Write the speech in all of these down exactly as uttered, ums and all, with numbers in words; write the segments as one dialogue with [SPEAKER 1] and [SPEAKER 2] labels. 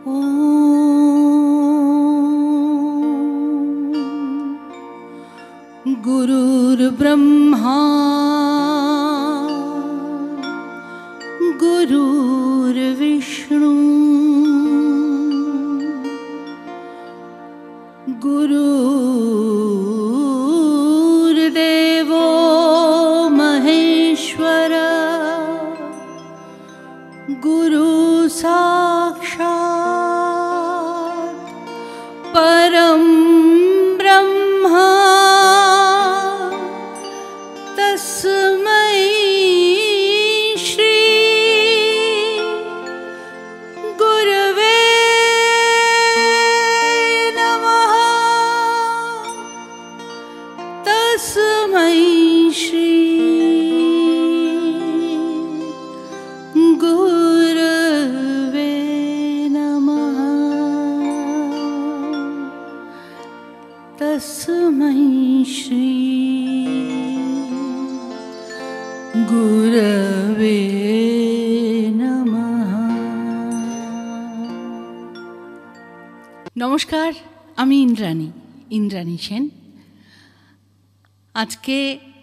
[SPEAKER 1] गुरुर्ब्रह्मा गुरुर्विष्णु गुरुर्देवो महेश्वर गुरु साक्षात् परं ब्रह्मा तस्मै श्री गुरवे नमः तस्मै श्री गुरवे नमः तस्मै श्री गुरवे नमः। नमस्कार, आमी इंद्राणी इंद्राणी सेन। आज के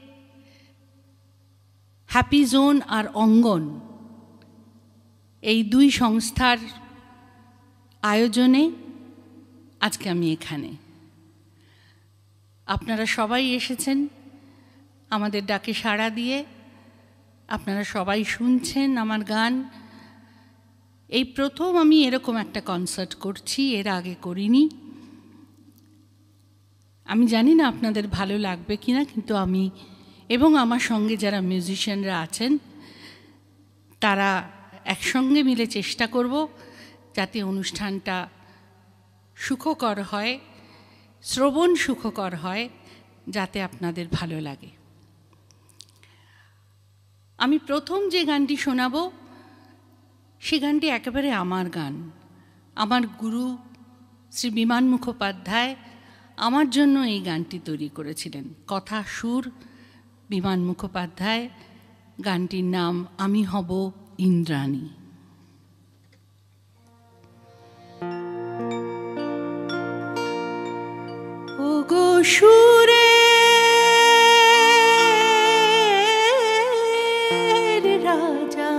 [SPEAKER 1] हैपी जोन और अंगन এই দুই সংস্থার আয়োজনে আজকে আমি এখানে। আপনারা সবাই এসেছেন আমাদের ডাকে সাড়া দিয়ে, আপনারা সবাই শুনছেন আমার গান। এই প্রথম আমি এরকম একটা কনসার্ট করছি, এর আগে করিনি। আমি জানি না আপনাদের ভালো লাগবে কিনা, কিন্তু আমি এবং আমার সঙ্গে যারা মিউজিশিয়ানরা আছেন তারা একসঙ্গে মিলে চেষ্টা করব যাতে অনুষ্ঠানটা সুখকর হয়, শ্রবণ সুখকর হয়, যাতে আপনাদের ভালো লাগে। আমি প্রথম যে গানটি শোনাবো সে গানটি একেবারে আমার গান। আমার গুরু শ্রী বিমান মুখোপাধ্যায় আমার জন্য এই গানটি তৈরি করেছিলেন। কথা সুর বিমান মুখোপাধ্যায়। গানটির নাম আমি হব इंद्राणी। ओ गो सुरे राजा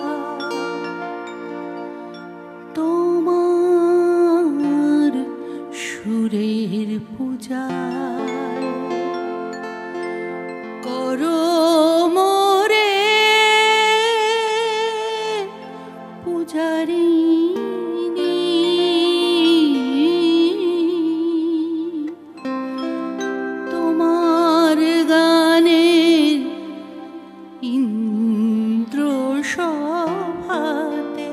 [SPEAKER 1] तोमार सुरेर पूजा करो তোমার গানের ইন্দ্র সভাতে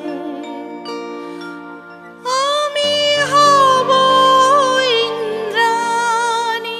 [SPEAKER 1] আমি হব ইন্দ্রাণী।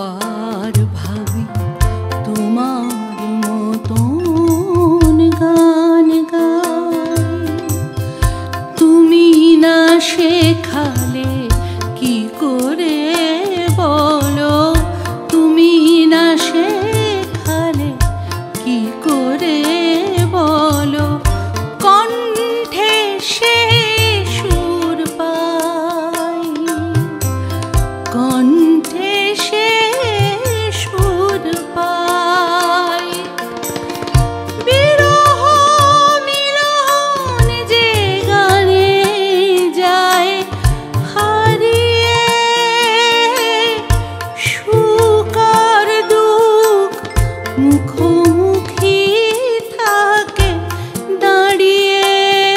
[SPEAKER 1] বার ভাবি তোমার মতন গান গাই, তুমি না শেখালে কি করে বলো, তুমি না শেখালে কি করে বলো, কণ্ঠে সে সুর পাই, কণ্ঠে সে সুর পাই, বিরহ মিলন যে গানে যায় হারিয়ে, সুখ আর দুঃখ মুখোমুখি থাকে দাঁড়িয়ে,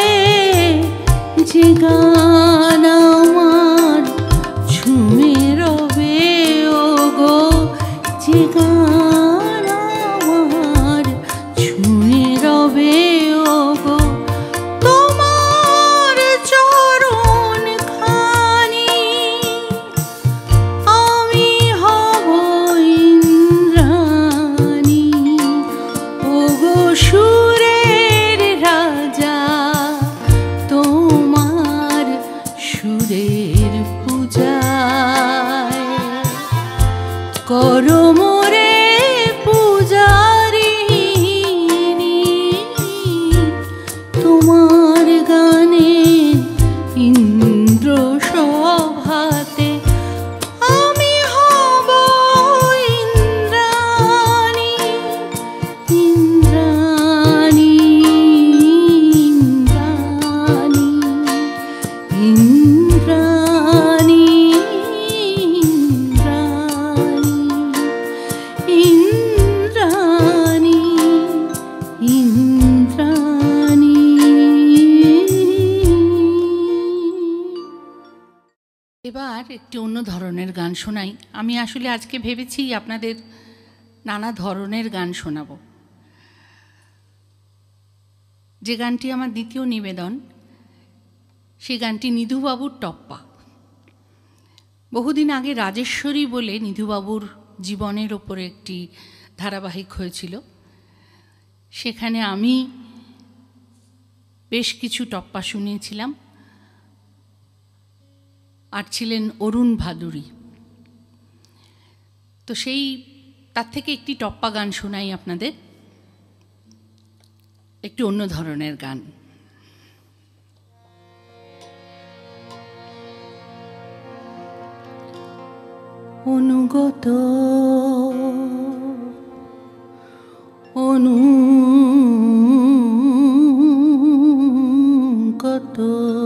[SPEAKER 1] যে গান আমার ছুঁয়ে রবে ওগো, যে গান আমার ছুঁয়ে রবে ওগো, তোমার চরণ খানি আমি হব ইন্দ্রাণী, ওগো সুরের রাজা, তোমার সুরের পূজায় করো মোরে পূজারিণী, তোমার গানে ইন্দ্র সভাতে আমি হব ইন্দ্রাণী, ইন্দ্রাণী, ইন্দ্রাণী, ইন্দ্রাণী, ইন্দ্রাণী, ইন্দ্রাণী, ইন্দ্রাণী। এবার একটি অন্য ধরনের গান শোনাই। আমি আসলে আজকে ভেবেছি আপনাদের নানা ধরনের গান শোনাবো। যে গানটি আমার দ্বিতীয় নিবেদন, সেই গানটি নিধুবাবুর টপ্পা। বহুদিন আগে রাজেশ্বরী বলে নিধুবাবুর জীবনের ওপরে একটি ধারাবাহিক হয়েছিল, সেখানে আমি বেশ কিছু টপ্পা শুনিয়েছিলাম, আর ছিলেন অরুণ ভাদুরী। তো সেই তার থেকে একটি টপ্পা গান শোনাই আপনাদের, একটু অন্য ধরনের গান। অনুগত অনুগত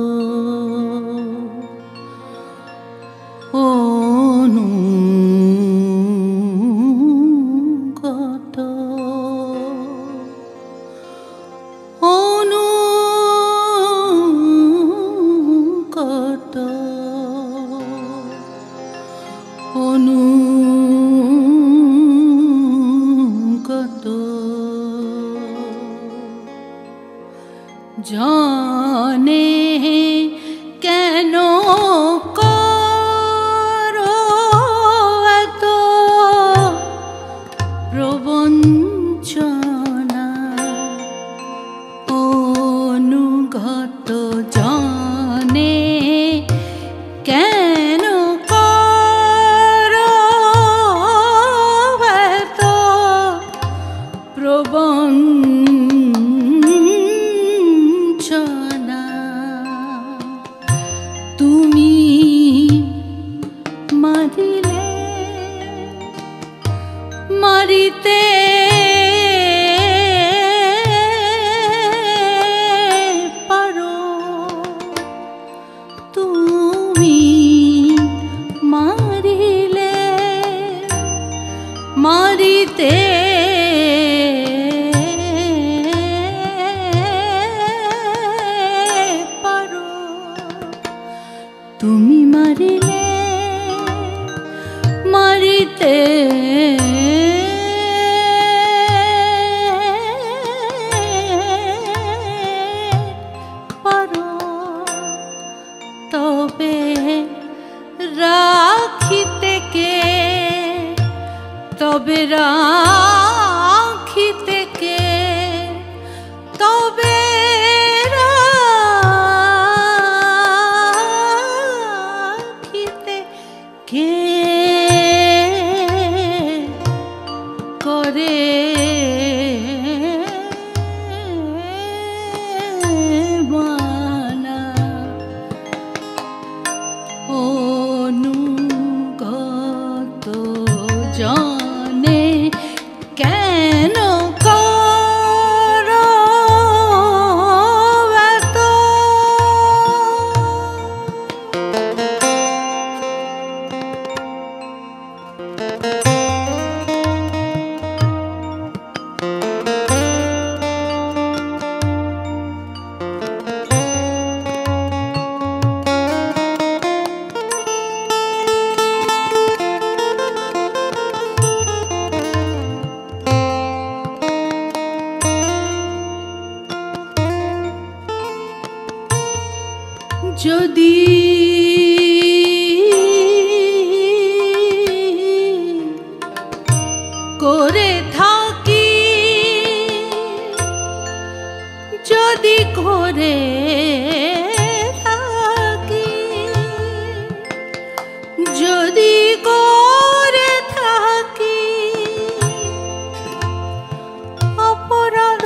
[SPEAKER 1] অনুগত অনুগত অনুগত জানে কেন করো এত প্রবঞ্চনা, অনুগত জানে কেন করো এত প্রবঞ্চনা, তুমি মারিলে মারিতে পারো, তুমি মারিলে মারিতে পারো, তুমি মারিলে মারিতে পারো, তবে রাখিতে কে তবে রাখিতে কে, তবে রাখিতে কে করে মানা। অনুগত জানে কেন করো এত, যদি করে থাকি, যদি করে থাকি, যদি করে থাকি অপরাধ,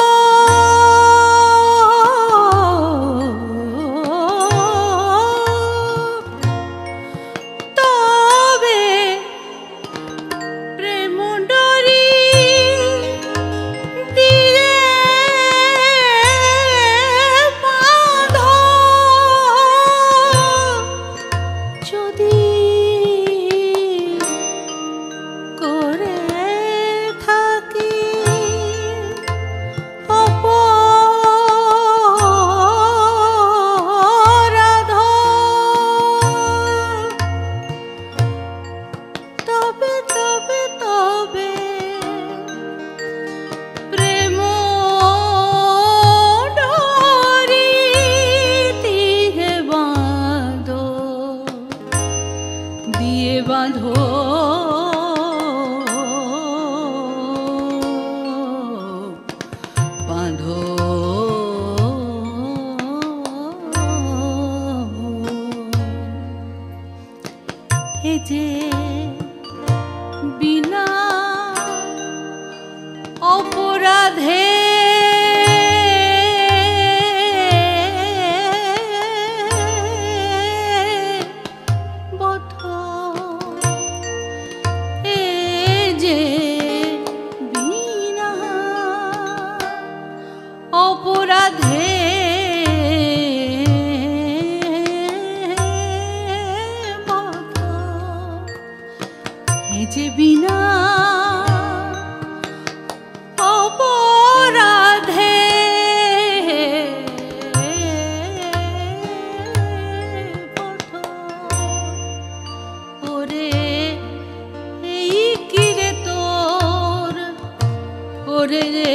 [SPEAKER 1] বাঁধো বাঁধো এ যে বিনা অপরাধে অপরাধে এ যে বিনা অপরাধে ওরে এই কিরে তোর, ওরে রে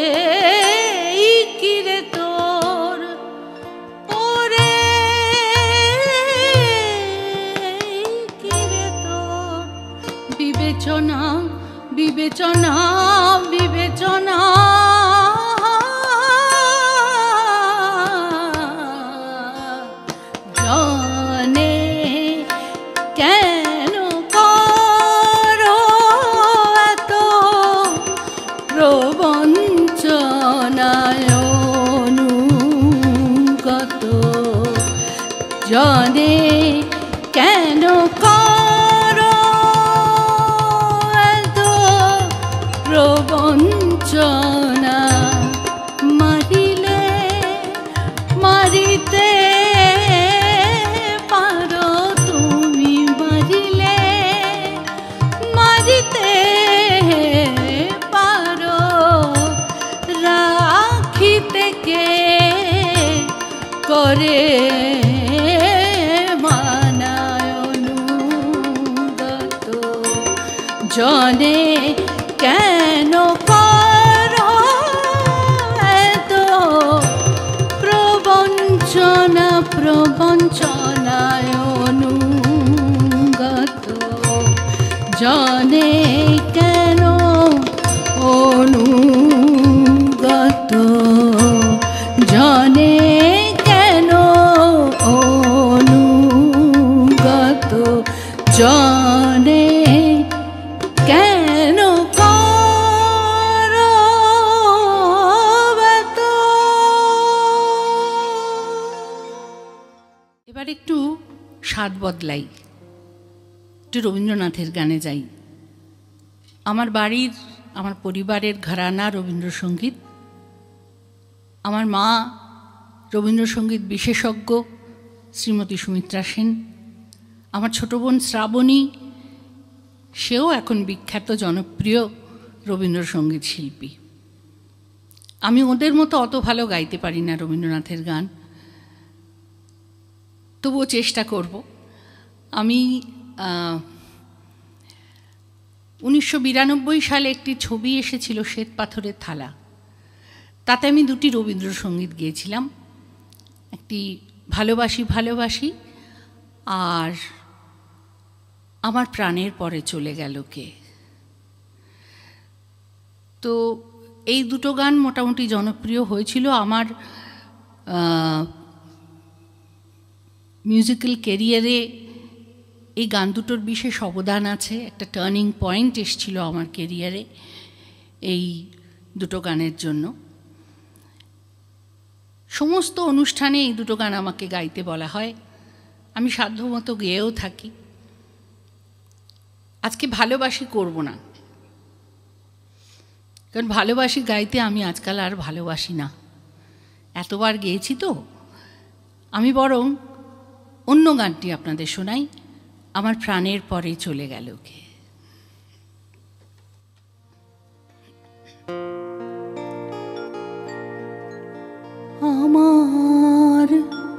[SPEAKER 1] বিবেচনা বিবেচনা বিবেচনা জানে কেন করো এত প্রবঞ্চনায় অনুগত, জানে কেন প্রবঞ্চনা। মারিলে মারিতে পারো তুমি, মারিলে মারিতে পারো, রাখিতে কে করে মানায় অনুগত, জানে কেন করো এত প্রবঞ্চনা, প্রবঞ্চনায় অনুগত, জানে কেন স্বাদ বদলাই, একটু রবীন্দ্রনাথের গানে যাই। আমার বাড়ির, আমার পরিবারের ঘরানা রবীন্দ্রসঙ্গীত। আমার মা রবীন্দ্রসঙ্গীত বিশেষজ্ঞ শ্রীমতী সুমিত্রা সেন। আমার ছোট বোন শ্রাবণী, সেও এখন বিখ্যাত জনপ্রিয় রবীন্দ্রসঙ্গীত শিল্পী। আমি ওদের মতো অত ভালো গাইতে পারি না রবীন্দ্রনাথের গান, তবুও চেষ্টা করব। আমি উনিশশো বিরানব্বই সালে একটি ছবি এসেছিল শ্বেত পাথরের থালা, তাতে আমি দুটি রবীন্দ্রসঙ্গীত গেয়েছিলাম, একটি ভালোবাসি ভালোবাসি আর আমার প্রাণের পরে চলে গেল কে। তো এই দুটো গান মোটামুটি জনপ্রিয় হয়েছিল। আমার মিউজিক্যাল ক্যারিয়ারে এই গান দুটোর বিশেষ অবদান আছে। একটা টার্নিং পয়েন্ট এসেছিল আমার ক্যারিয়ারে এই দুটো গানের জন্য। সমস্ত অনুষ্ঠানে এই দুটো গান আমাকে গাইতে বলা হয়, আমি সাধ্যমতো গেয়েও থাকি। আজকে ভালোবাসি করব না, কারণ ভালোবাসি গাইতে আমি আজকাল আর ভালোবাসি না, এতবার গেয়েছি তো। আমি বরং অন্য গানটি আপনাদের শোনাই, আমার প্রাণের পরে চলে গেল কে। আমার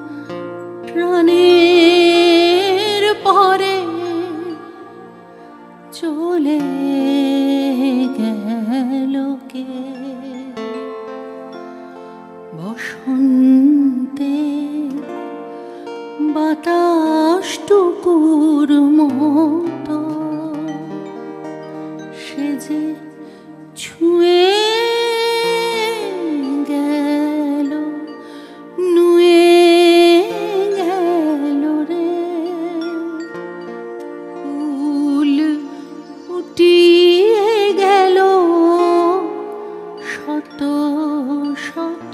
[SPEAKER 1] প্রাণের পরে চলে গেল কে, বসন্তে বাতাসটুকুর মতো সে যে ছুঁয়ে গেল, নুয়ে গেল রে, ফুল উঠিয়ে গেল শত শত,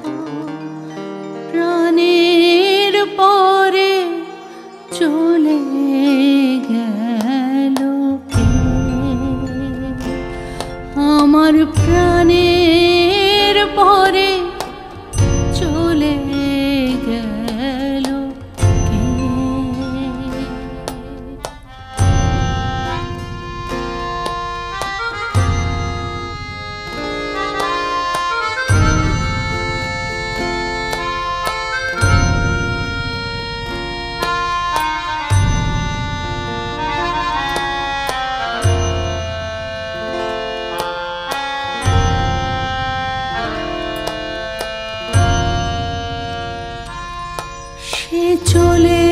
[SPEAKER 1] প্রাণের পরে চলে গেল কে, আমার প্রাণের পরে চলে গেল কে। সে চলে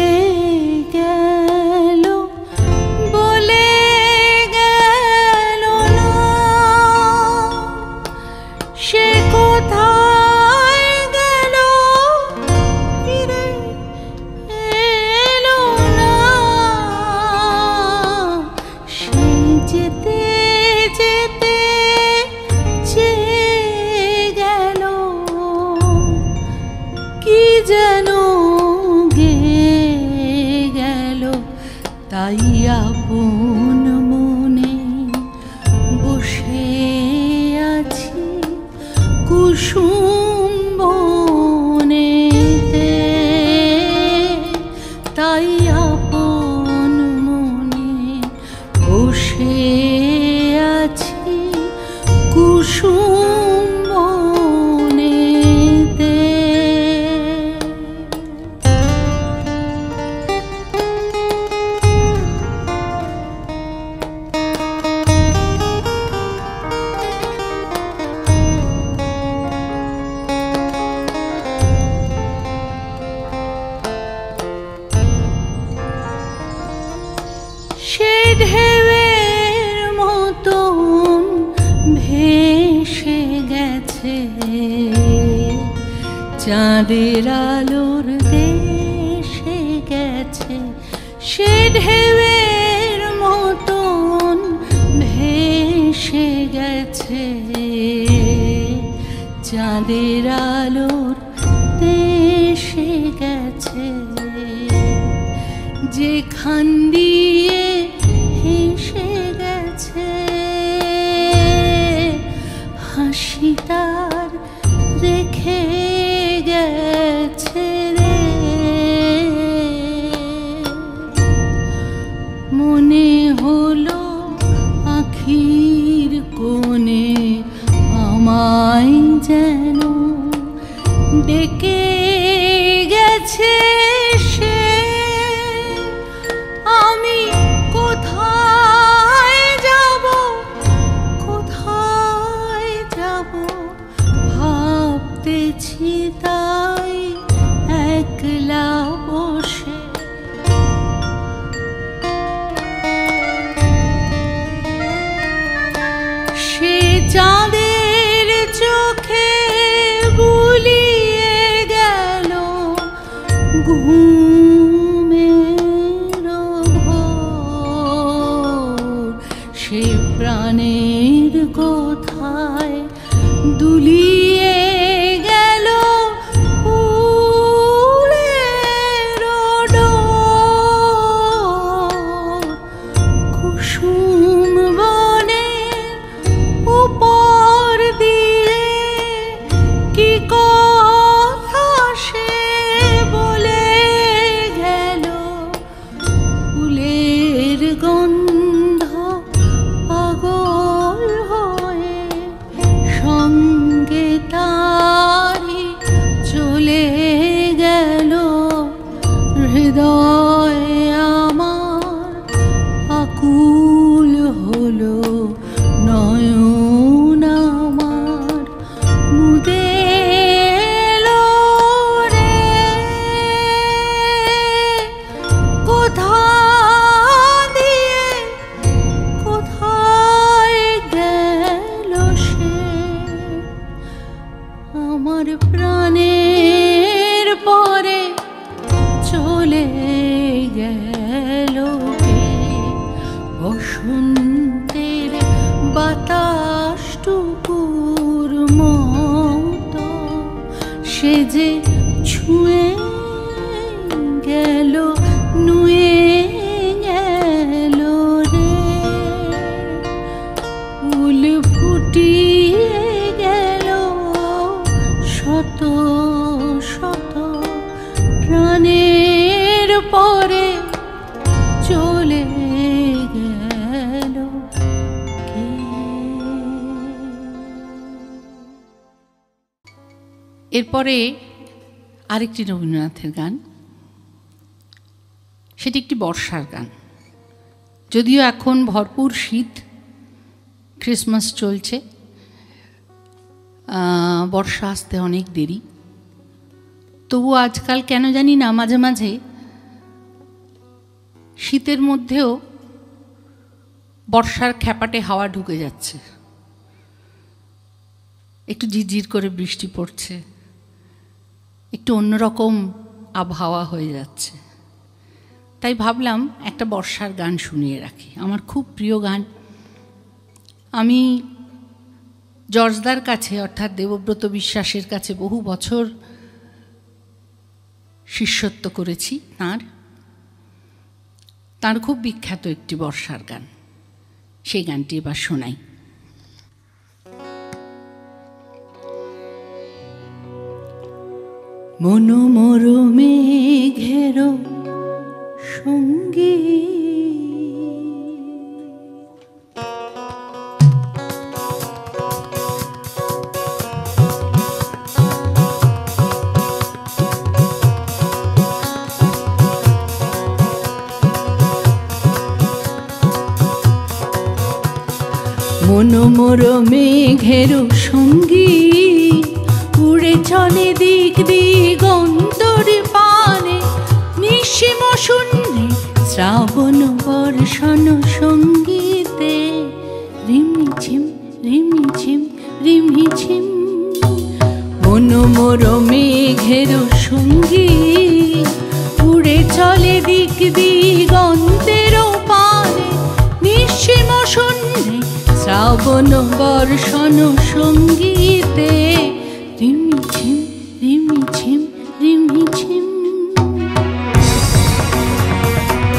[SPEAKER 1] গেল বলে গেল না, সে কোথায় গেল ফিরে এলো না, সে যেতে যেতে চেয়ে গেল কি যেন তাই আপন মনে বসে আছি কুসুম বনেতে, তাই আপন মনে বসে আছি কুসুম বনেতে। সে ঢেউয়ের মতন ভেসে গেছে চাঁদের আলোর দেশে গেছে, সে ঢেউয়ের মতন ভেসে গেছে চাঁদের আলোর দেশে গেছে, যেখান দিয়ে হেসে গেছে হাসি তার রেখে গেছে রে। মনে হলো আখির কোণে আমায় যেন ডেকে গেছে সে। আমি কোথায় যাব কোথায় যাব ভাবতেছি তাই একলা বসে। সে চাঁদের চোখে বুলিয়ে গেল ঘুমের ভোর। সে প্রাণের কোথায় দুলিয়ে গেল ফুলের ডোর। কুসুম বনের উপর দিয়ে কি কথা সে বলে গেল। ফুলের গন্ধ পাগল হয়ে সঙ্গে তারি চলে গেল। হৃদয় আমার আকুল হলো নয়ন আমার মুদে এলো রে। কোথা দিয়ে কোথায় গেল সে আমার প্রাণের পরে চলে গেল কে। বসন্তের বাতাসটুকুর মতো সে যে ছুঁয়ে গেল নুয়ে গেল রে। ফুল ফুটিয়ে গেল শত শত প্রাণের পরে চলে গেল কে। এরপরে আরেকটি রবীন্দ্রনাথের গান, সেটি একটি বর্ষার গান। যদিও এখন ভরপুর শীত, ক্রিসমাস চলছে, বর্ষা আসতে অনেক দেরি, তবু আজকাল কেন জানি না মাঝে মাঝে শীতের মধ্যেও বর্ষার খ্যাপাটে হাওয়া ঢুকে যাচ্ছে। একটু ঝিরঝির করে বৃষ্টি পড়ছে, একটু অন্যরকম আবহাওয়া হয়ে যাচ্ছে। তাই ভাবলাম একটা বর্ষার গান শুনিয়ে রাখি, আমার খুব প্রিয় গান। আমি জর্জদার কাছে অর্থাৎ দেবব্রত বিশ্বাসের কাছে বহু বছর শিষ্যত্ব করেছি তাঁর। তাঁর খুব বিখ্যাত একটি বর্ষার গান, সেই গানটি এবার শোনাই। মনোমর মেঘের সঙ্গী মনোমর মেঘের সঙ্গী উড়ে চলে দিক দিগন্তর পানে নিঃসীম শূন্যে শ্রাবণ বর্ষণ সঙ্গীতে রিমিঝিম রিমিঝিম রিমিঝিম। মনোমর মেঘের সঙ্গী উড়ে চলে দিক দিগন্তের পানে নিঃসীম শূন্যে শ্রাবণ বর্ষণ সঙ্গীতে রিমিঝিম রিমিঝিম রিমিঝিম।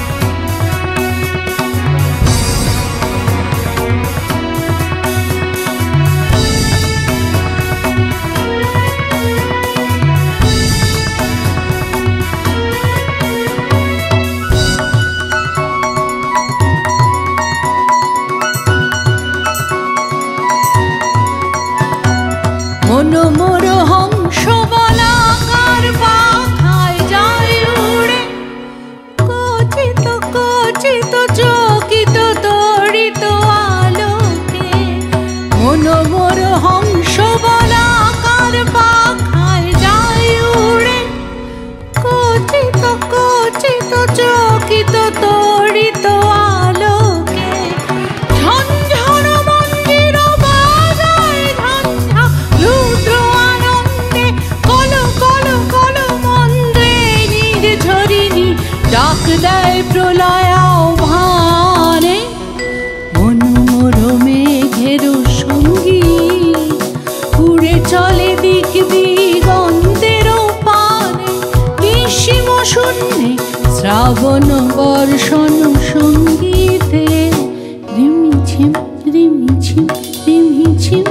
[SPEAKER 1] মনোমোর হংস বলাকার পাখায় যায় উড়ে, কচিত কচিত চকিত তড়িত আলোকে। মনোমোর হংস বলাকার পাখায় যায় উড়ে, কচিত কচিত চকিত তড়িত আলোকে। ঝঞ্ঝর মন্দির বাজায় ঝঞ্ঝা রুদ্র আনন্দে, কল কল কল মন্দ্রে নির্ঝরিণী ডাক দেয় প্রলয় আহ্বানে। মনোমোর মেঘের সঙ্গীত উড়ে চলে দিক দিগন্তের পানে, নিঃসীম শূন্যে শ্রাবণ বর্ষণ সঙ্গীতে। রিমিঝিম রিমিঝিম রিমিঝিম।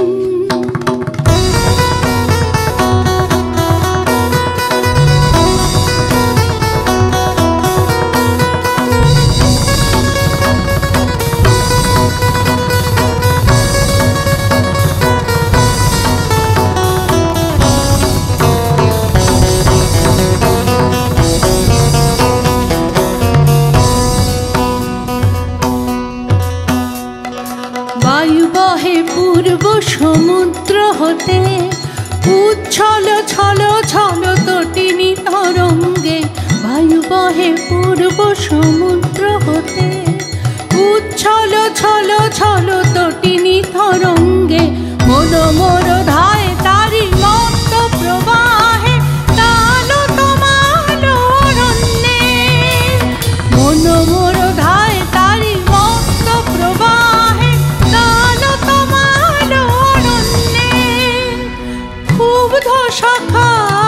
[SPEAKER 1] বায়ু বহে পূর্ব সমুদ্র হতে, উচ্ছল ছল ছল তটিনী তরঙ্গে। বায়ু বহে পূর্ব সমুদ্র হতে, উচ্ছল ছল ছল তটিনী তরঙ্গে। মনোমোর ধায় তারি মত্ত প্রবাহে, তাল তমাল অরণ্যে। মনোমোর ধায় তারি মত্ত প্রবাহে, তাল তমাল অরণ্যে। ক্ষুব্ধ শাখা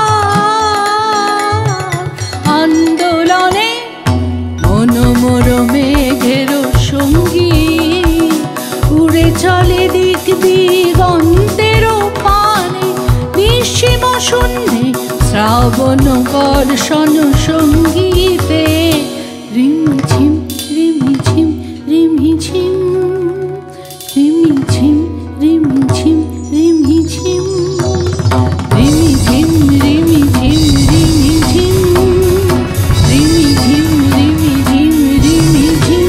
[SPEAKER 1] আন্দোলনে, মনোমোর মেঘের সঙ্গীত উড়ে চলে দিক দিগন্তের পানে, নিঃসীম শূন্যে শ্রাবণ বর্ষণ সঙ্গীতে। রিমিঝিম রিমিঝিম রিমিঝিম রিমিঝিম রিমিঝিম রিমিঝিম রিমিঝিম রিমিঝিম রিমিঝিম রিমিঝিম রিমিঝিম রিমিঝিম।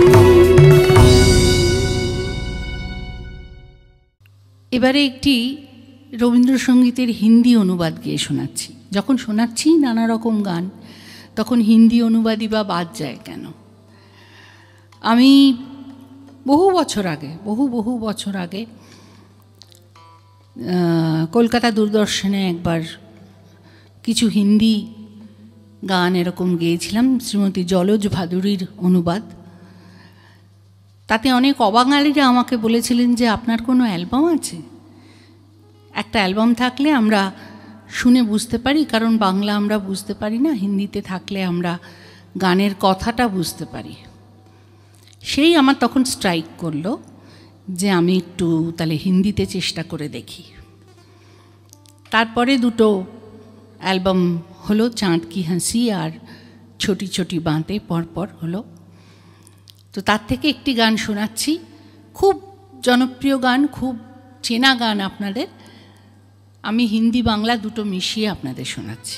[SPEAKER 1] এবারে একটি রবীন্দ্রসঙ্গীতের হিন্দি অনুবাদ গিয়ে শোনাচ্ছি। যখন শোনাচ্ছি নানা রকম গান, তখন হিন্দি অনুবাদই বা বাদ যায় কেন? আমি বহু বছর আগে বহু বহু বছর আগে কলকাতা দূরদর্শনে একবার কিছু হিন্দি গান এরকম গেয়েছিলাম, শ্রীমতী জলজ ভাদুরীর অনুবাদ। তাতে অনেক অবাঙালিরা আমাকে বলেছিলেন যে আপনার কোনো অ্যালবাম আছে? একটা অ্যালবাম থাকলে আমরা শুনে বুঝতে পারি, কারণ বাংলা আমরা বুঝতে পারি না, হিন্দিতে থাকলে আমরা গানের কথাটা বুঝতে পারি। সেই আমার তখন স্ট্রাইক করলো যে আমি একটু তাহলে হিন্দিতে চেষ্টা করে দেখি। তারপরে দুটো অ্যালবাম হলো, চাঁদ কি হাসি আর ছোটি ছোটি বাঁতে পরপর হলো। তো তার থেকে একটি গান শোনাচ্ছি, খুব জনপ্রিয় গান, খুব চেনা গান আপনাদের। আমি হিন্দি বাংলা দুটো মিশিয়ে আপনাদের শোনাচ্ছি।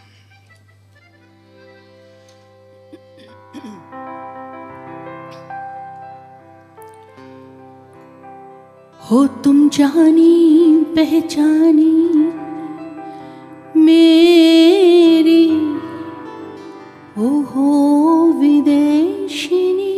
[SPEAKER 1] हो तुम जानी पहचानी मेरी, ओ हो विदेशिनी।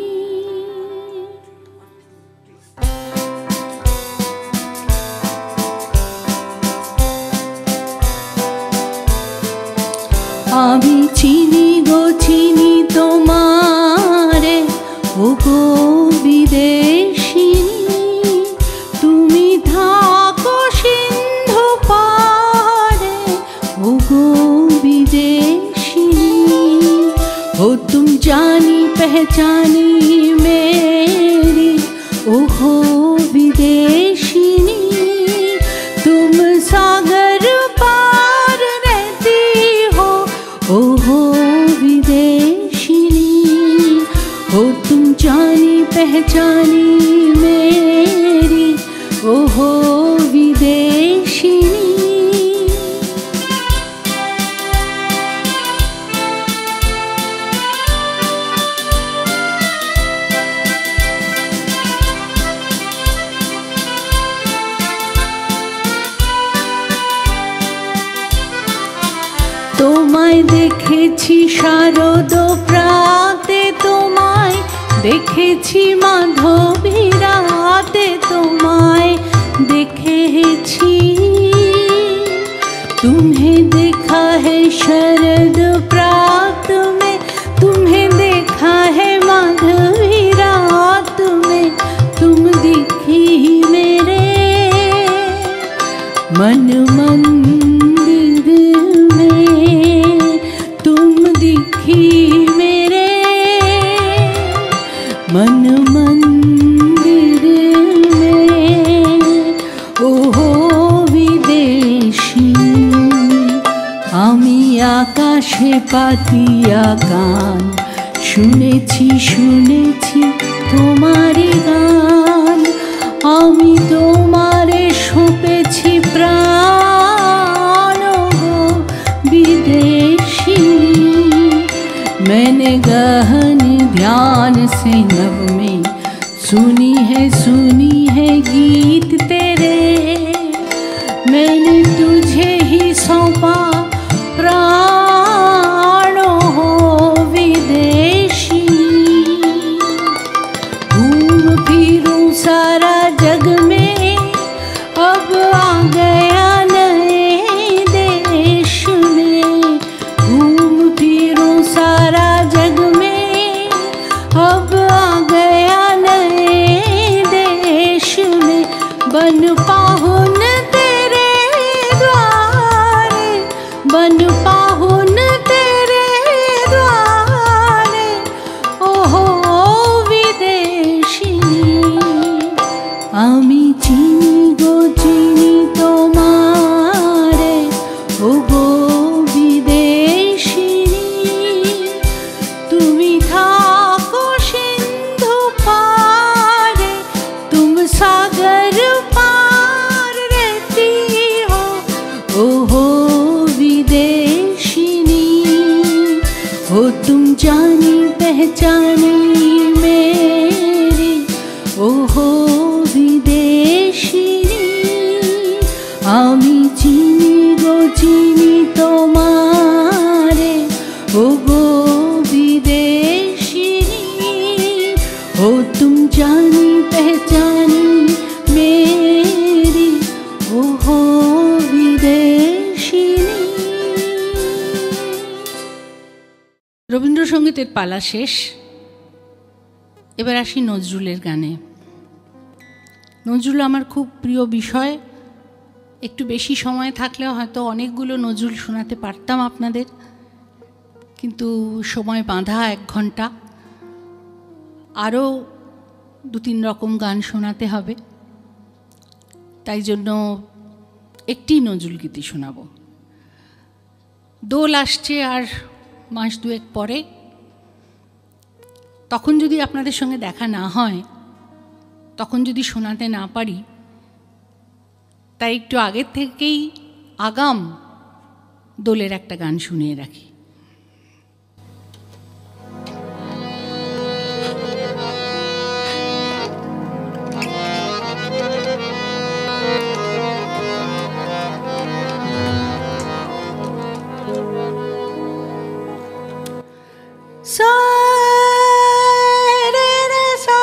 [SPEAKER 1] আমি চিনি গো চিনি তোমারে, ও গো বিদেশিনী। তুমি থাকো সিন্ধু পারে, ও গো বিদেশিনী। ও তুম জানি पहचानी मेरी, ओ हो विदेशिनी। तुम सागर पार रहती हो, ओ हो विदेशिनी। हो तुम जानी पहचानी मेरी, ओ हो विदेशिनी। তোমায় দেখেছি শারদ প্রাতে, তোমায় দেখেছি মাধবী রাতে, তোমায় দেখেছি। तुम्हें देखा है शरद प्रात में, तुम्हें देखा है माधवी रात में, तुम दिखी मेरे मन मंदिर में, तुम दिखी मेरे मन मंदिर में। ओहो विदेशी, आमी आकाशे पातिया गान, শুনেছি শুনেছি তোমারি গান, আমি তোমারে সঁপেছি প্রাণ গো विदेशी। मैंने गहन ध्यान से नभ में सुनी है सुनी है गीत तेरे, मैंने तुझे ही सौंपा प्राण हो विदेशी। घूम फिरूं सारा जग में, अब आ गया नए देश में। घूम फिरूं सारा जग में, अब आ गया नए देश में। बन पाहुन तेरे द्वारे, बन पाहुन तेरे द्वारे, ओहो विदेशी। आमी चिनी गो चिनी तोमारे, ओ गो विदेशिनी। तुमी थाको सिंधु पारे, तुम सागर पार रहती हो, ओहो विदेशिनी। हो तुम जानी पहचानी मेरी, ओहो विदेशिनी। आमी चिनी गो चिनी तोमारे, ओ गो विदेशिनी। हो तुम जानी पहचानी मेरी, ओहो विदेशिनी। রবীন্দ্রসঙ্গীতের পালা শেষ, এবার আসি নজরুলের গানে। নজরুল আমার খুব প্রিয় বিষয়। একটু বেশি সময় থাকলে হয়তো অনেকগুলো নজরুল শোনাতে পারতাম আপনাদের, কিন্তু সময় বাঁধা এক ঘন্টা, আরও দু তিন রকম গান শোনাতে হবে, তাই জন্য একটি নজরুল গীতি শোনাব। দোল আসছে আর মাস দুয়েক পরে, তখন যদি আপনাদের সঙ্গে দেখা না হয়, তখন যদি শোনাতে না পারি, তাই একটু আগের থেকেই আগাম দোলের একটা গান শুনিয়ে রাখি। सा रे रे सा,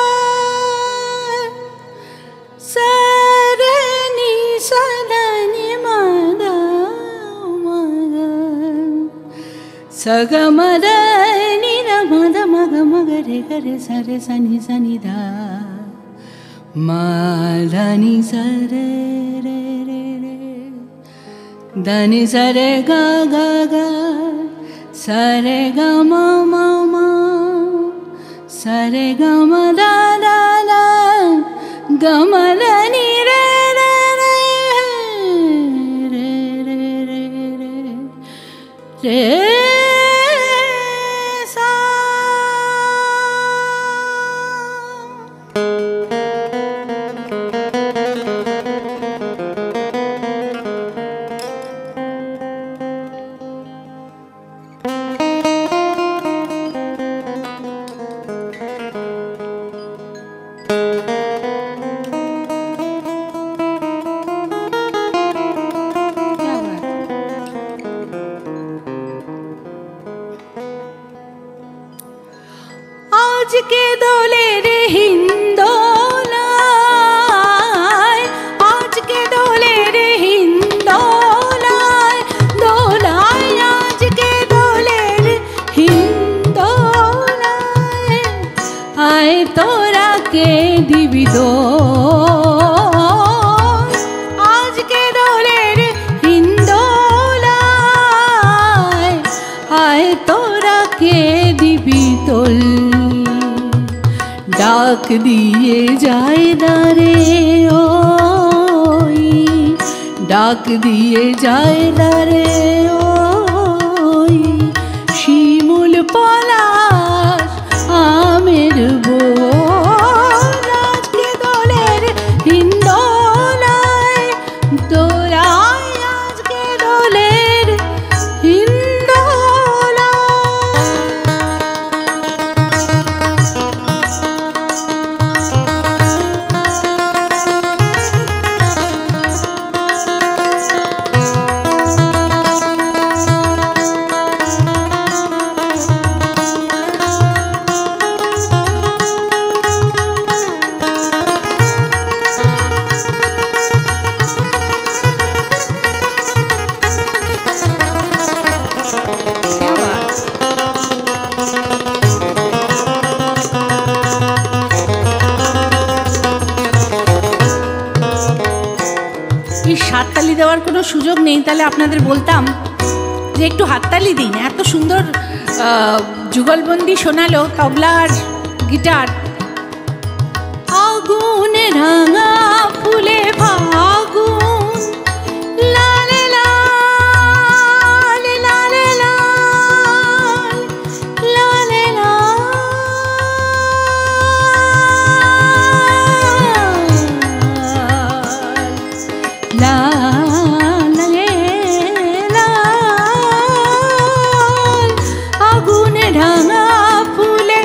[SPEAKER 1] सा रे नि सा दा नि मा गा मा गा, सा गा मा दा नि दा मा दा मा गा मा गा रे गा रे सा रे सा नि सा नि दा, मा दा नि सा रे रे रे रे, दा नि सा रे गा गा गा, सा रे गा मा मा मा, सा रे गा मा दा दा दा, गा मा दा नि रे रे रे रे रे रे रे रे सा। কে দিবি দোল আজকে দোলের হিন্দোলায় আয় তোরা কে দিবি দোল ডাক দিয়ে যায় দারে ওই ডাক দিয়ে যায় দারে ওই শিমুল পলাশ আমের বোল আজকে দোলের হিন্দোলায় দোলায় আজকে দোলের হিন্দোলায়। হাততালি দেওয়ার কোনো সুযোগ নেই, তাহলে আপনাদের বলতাম যে একটু হাততালি দিন। এত সুন্দর যুগলবন্দি শোনালো তবলা আর গিটার। আগুন রাঙা ফুলে ফাগুন লালে লাল লালে লাল লালে লাল লালে লাল আগুন রাঙা ফুলে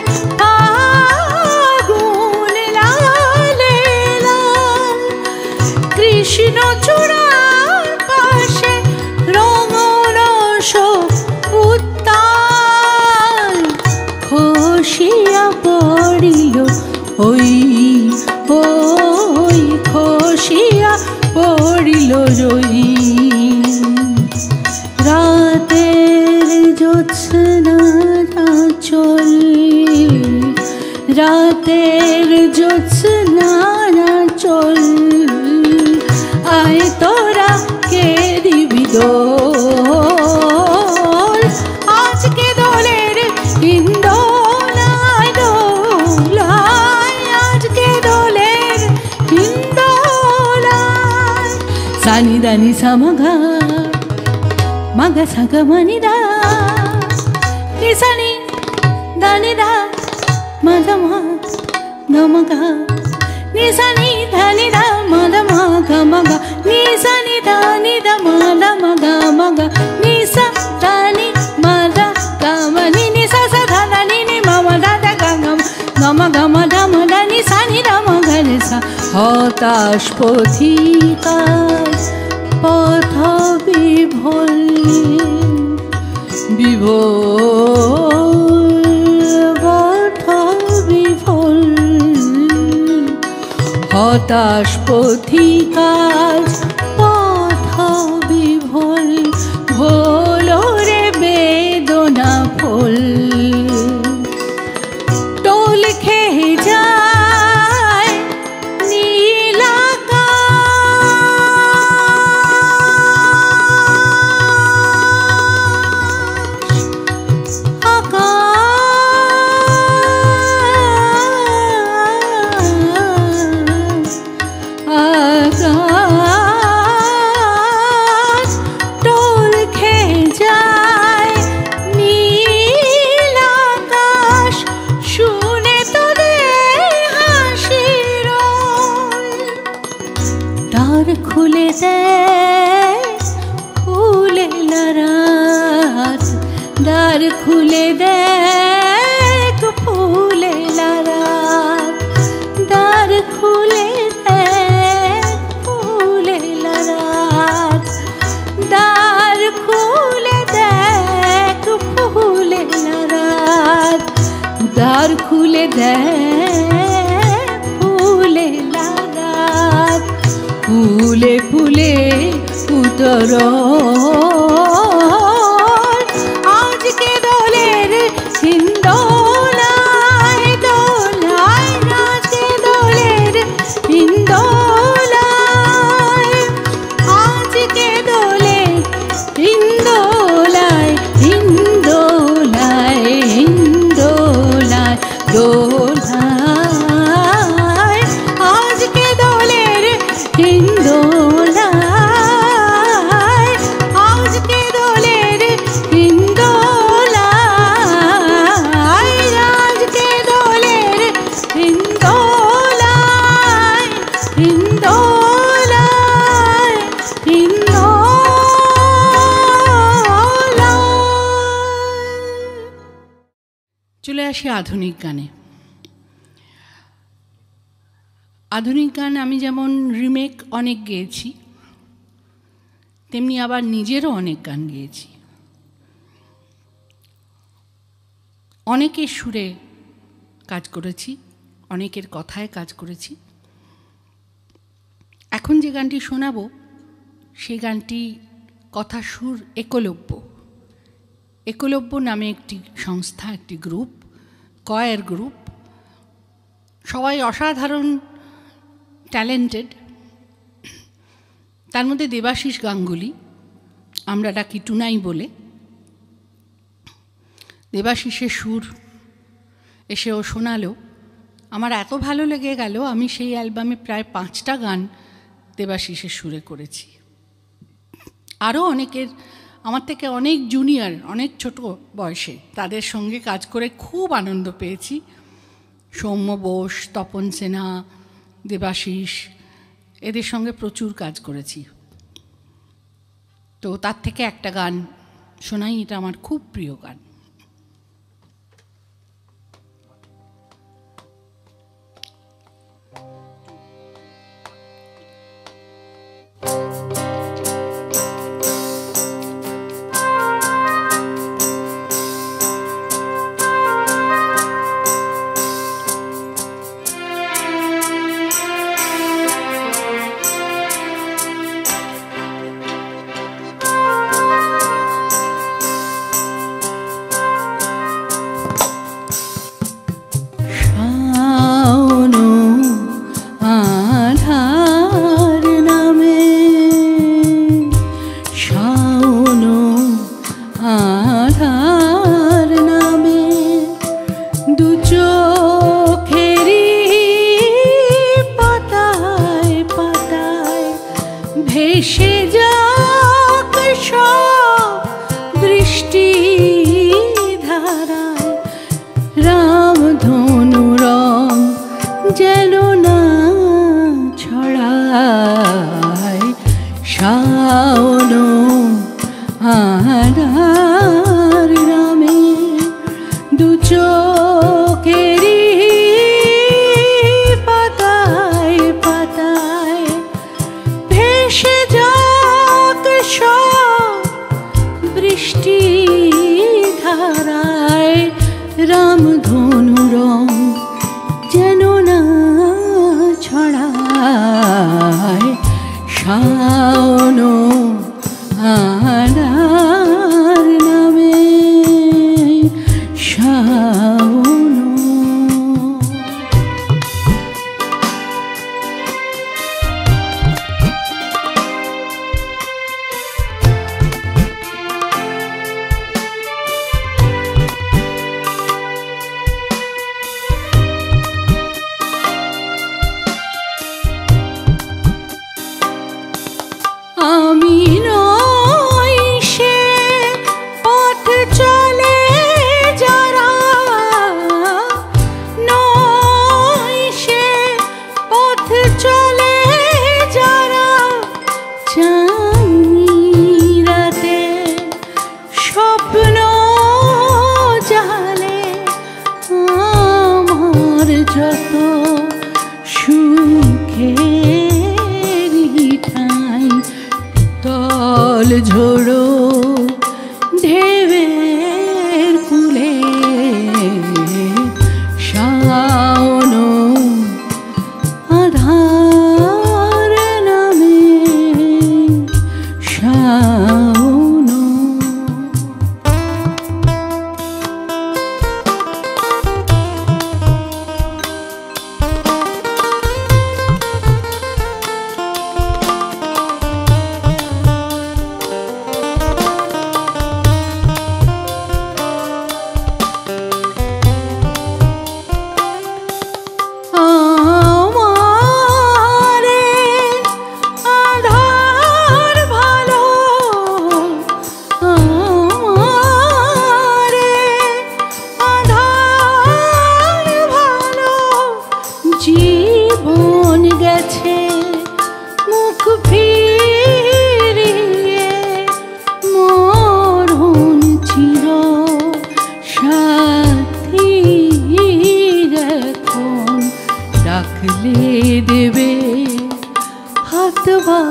[SPEAKER 1] ফাগুন লালে লাল কৃষ্ণ চূড়ার পাশে রঙরস উত্তাল খসিয়া পড়িল ওই ওই খসিয়া পড়িল রই রাতের জ্যোৎস্না চল রাতের জ্যোৎস্না চল আয় তোরা কে দিবি দোল আজকে দোলের হিন্দোলায় দোলায় আজকে দোলের হিন্দোলায় সানি দানি সামগা মগা সাগা মানি দা নিসানি দানি দা মদমা নমগা নিসানি ধানি দা মদমা গমগা নিসানি দানি দা মদমগা মগা নিসা দানি মদা গমনি নিসা সা ধানি নি মমা দাদা গম গম গম ধম দানি সানি দম গনিসা হতাশ পথিকার পথ বিভোল বিভোল পথ বিভোল হতাশ পথিকার পথ বিভোল ভোল রে বেদনা ফল টোল খেয়ে যায় নীলাকা আকাশ টোল খেয়ে যায় নীল আকাশ শুনে তোদের হাসির দ্বার খুলে দেয় ফুলে লারাত দ্বার খুলে দেয় ফুলে লারাত দ্বার খুলে দেয় ফুলে লারাত দ্বার খুলে দেয় ফুলে লারাত দ্বার খুলে দেয় ফুলে লারাত ফুলে ফুলে উতর আজকে দোলের হিন্দোলায় দোলায় আজকে আসি আধুনিক গানে। আধুনিক গান আমি যেমন রিমেক অনেক গেয়েছি, তেমনি আবার নিজেরও অনেক গান গেয়েছি। অনেকের সুরে কাজ করেছি, অনেকের কথায় কাজ করেছি। এখন যে গানটি শোনাবো সেই গানটি কথা সুর একলব্য। একলব্য নামে একটি সংস্থা, একটি গ্রুপ, কয়ের গ্রুপ। সবাই অসাধারণ ট্যালেন্টেড। তার মধ্যে দেবাশিস গাঙ্গুলি, আমরা ডাকি টুনাই বলে, দেবাশিসের সুর এসেও শোনালো। আমার এত ভালো লেগে গেল, আমি সেই অ্যালবামে প্রায় পাঁচটা গান দেবাশিসের সুরে করেছি। আরও অনেকের, আমার থেকে অনেক জুনিয়র, অনেক ছোট বয়সে, তাদের সঙ্গে কাজ করে খুব আনন্দ পেয়েছি। সৌম্য বোস, তপন সিনহা, দেবাশিস, এদের সঙ্গে প্রচুর কাজ করেছি। তো তার থেকে একটা গান শোনাই, এটা আমার খুব প্রিয় গান।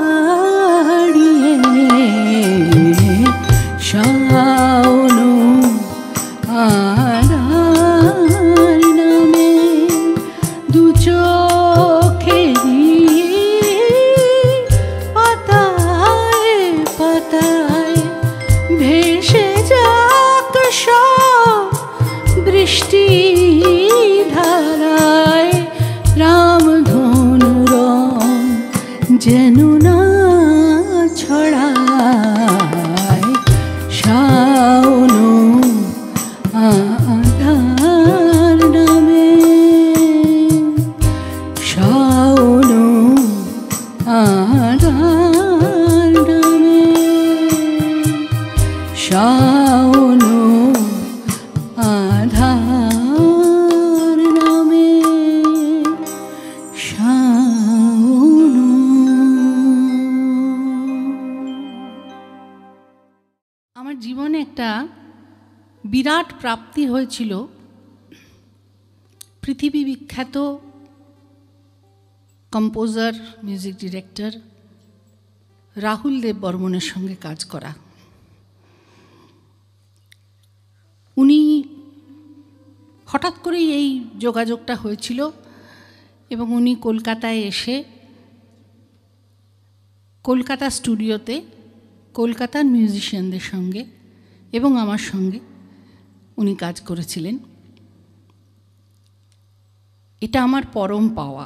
[SPEAKER 1] বিরাট প্রাপ্তি হয়েছিল পৃথিবী বিখ্যাত composer music director Rahul Dev বর্মনের সঙ্গে কাজ করা। উনি হঠাৎ করেই এই যোগাযোগটা হয়েছিল এবং উনি কলকাতায় এসে কলকাতা স্টুডিওতে কলকাতার মিউজিশিয়ানদের সঙ্গে এবং আমার সঙ্গে উনি কাজ করেছিলেন। এটা আমার পরম পাওয়া।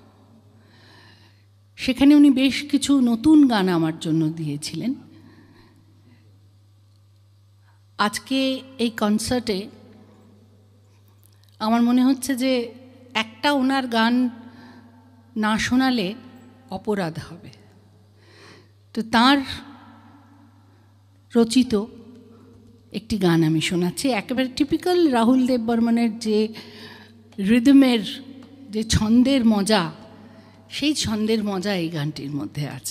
[SPEAKER 1] সেখানে উনি বেশ কিছু নতুন গান আমার জন্য দিয়েছিলেন। আজকে এই কনসার্টে আমার মনে হচ্ছে যে একটা ওনার গান না শোনালে অপরাধ হবে। তো তাঁর রচিত একটি গান আমি শোনাচ্ছি, একেবারে টিপিক্যাল রাহুল দেব বর্মনের যে রিদমের যে ছন্দের মজা, সেই ছন্দের মজা এই গানটির মধ্যে আছে।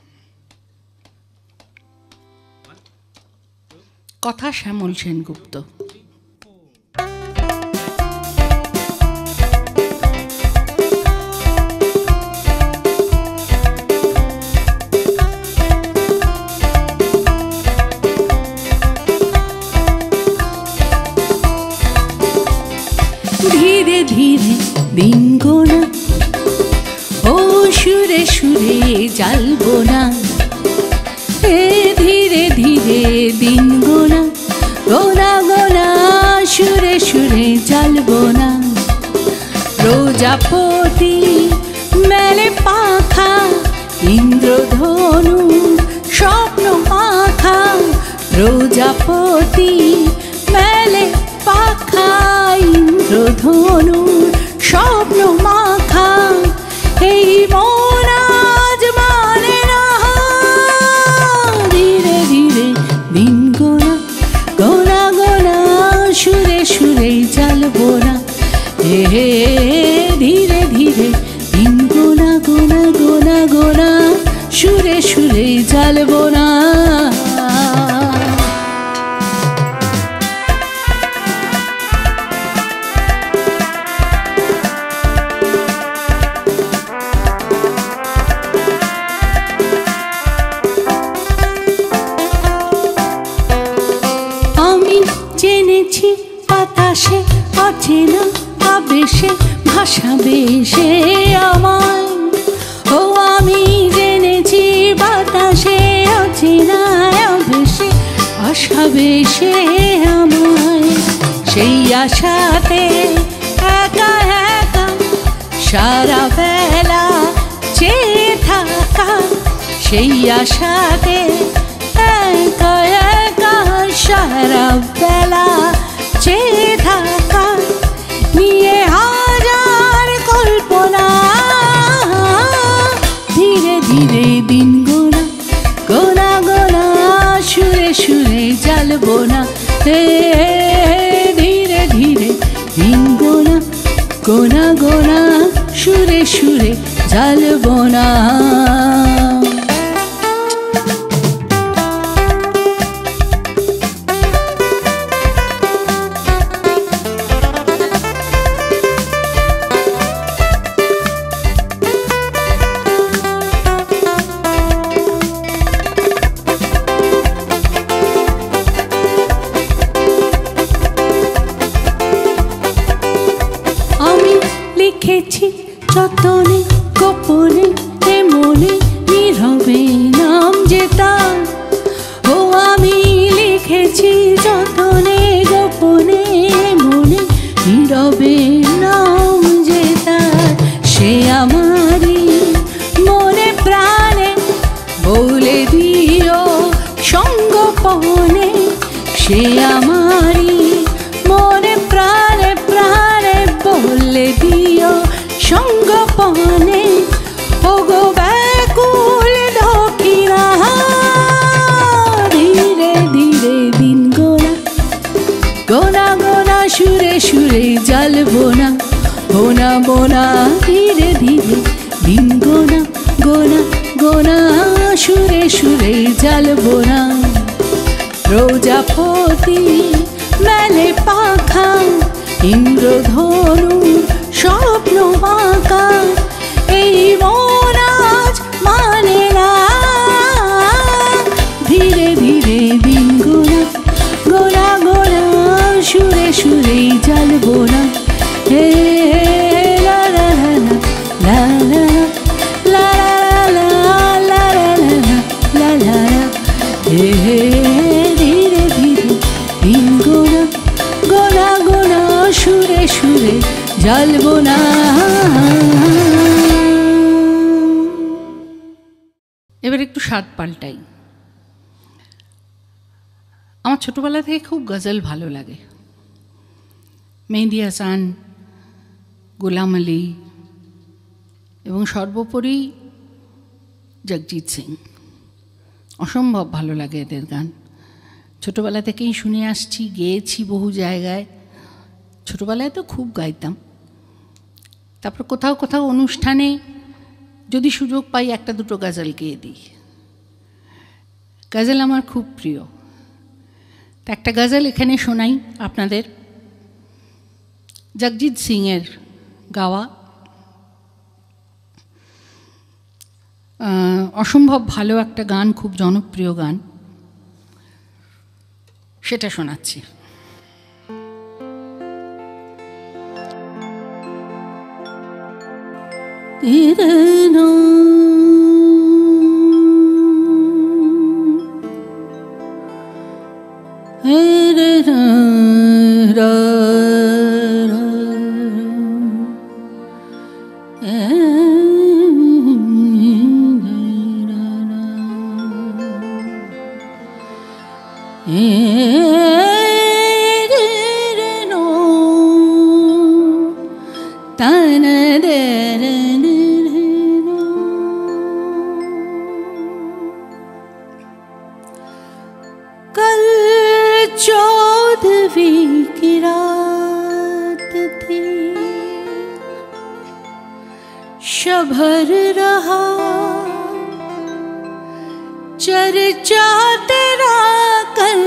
[SPEAKER 1] কথা শ্যামল সেনগুপ্ত।
[SPEAKER 2] ধীরে ধীরে দিন গোনা, ও সুরে সুরে জ্বালবো না, এ ধীরে ধীরে দিন গোনা, গোনা গোনা সুরে সুরে জ্বালবো না। প্রজাপতি মেলে পাখা, ইন্দ্রধনু স্বপ্ন পাখা, প্রজাপতি মেলে পাখা, ইন্দ্রধনু স্বপ্ন মাখা, এই মন আজ মানে না। ধীরে ধীরে দিন গোনা, গোনা গোনা সুরে সুরে জ্বালবো না, হে ধীরে ধীরে দিন গোনা, গোনা গোনা গোনা সুরে সুরে জ্বালবো না। বাতাসে অচেনা আবেশে ভাসাবে সে আমায়, ও আমি জেনেছি বাতাসে অচেনা আবেশে ভাসাবে সে আমায়। সেই আশাতে একা একা সারা বেলা চেয়ে থাকা, সেই আশাতে একা একা সারা বেলা চেয়ে থাকা, নিয়ে হাজার কল্পনা। ধীরে ধীরে দিন গোনা, গোনা গোনা সুরে সুরে জ্বালবো না, হে ধীরে ধীরে দিন গোনা, গোনা গোনা সুরে সুরে জ্বালবো না। যতনে গোপনে এ মনে নীরবে নাম যে তার। ও আমি লিখেছি যতনে গোপনে মনে নীরবে নাম যে তার। সে আমারই মনে প্রাণে বলে দিও সঙ্গোপনে। সে আমারই মনে প্রাণে প্রাণে বলে দিও সঙ্গোপনে। ও গো ব্যাকুল ঢোকিরা ধীরে ধীরে দিন গোনা, গোনা গোনা সুরে সুরে জল বোনা, বোনা বোনা ধীরে ধীরে দিন গোনা, গোনা গোনা সুরে সুরে জল বোনা। প্রজাপতি মেলে পাখা ইন্দ্রধনু স্বপ্ন বাঁকা। এই মন আজ মানে না ধীরে ধীরে দিন গোনা, গোনা গোনা সুরে সুরে জল বোনা। হে লা লা লা লা লা লা লা লা লা লা হে ধীরে ধীরে দিন গোনা, গোনা গোনা সুরে সুরে জল বোনা।
[SPEAKER 1] এবার একটু স্বাদ পাল্টাই। আমার ছোটোবেলা থেকে খুব গজল ভালো লাগে। মেহেদি হাসান, গোলাম আলী এবং সর্বোপরি জগজিৎ সিং। অসম্ভব ভালো লাগে এদের গান। ছোটোবেলা থেকেই শুনে আসছি, গেয়েছি বহু জায়গায়। ছোটোবেলায় তো খুব গাইতাম। তারপর কোথাও কোথাও অনুষ্ঠানে যদি সুযোগ পাই একটা দুটো গজল গেয়ে দিই। গজল আমার খুব প্রিয়। তা একটা গজল এখানে শোনাই আপনাদের, জগজিৎ সিংয়ের গাওয়া। অসম্ভব ভালো একটা গান, খুব জনপ্রিয় গান, সেটা শোনাচ্ছি।
[SPEAKER 2] कल चौदहवीं की रात थी, शभर रहा चर्चा तेरा। कल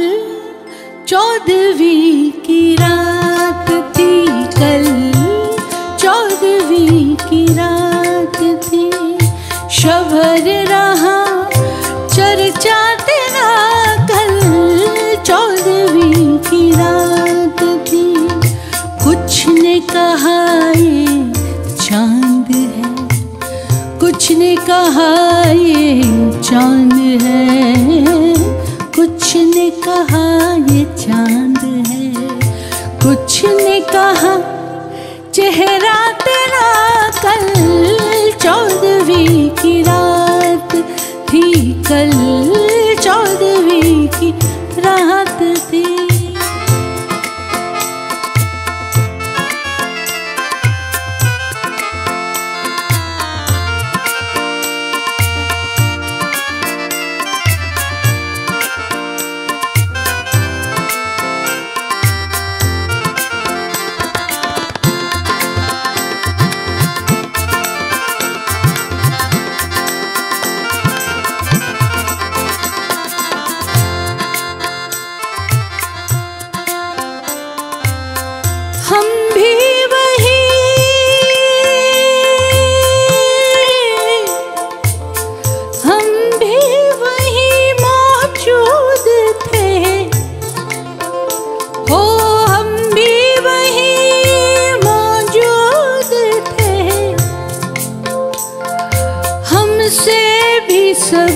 [SPEAKER 2] चौदहवीं की रात थी, कल चौदहवीं की रात थी, शभर रहा चर्चा तेरा। कल चौदहवीं की रात थी, कुछ ने कहा ये चांद है, कुछ ने कहा ये चांद है, कुछ ने कहा ये चांद है, कुछ ने कहा चेहरा तेरा। कल चौदहवीं की रात थी, कल चौदहवीं की रात थी।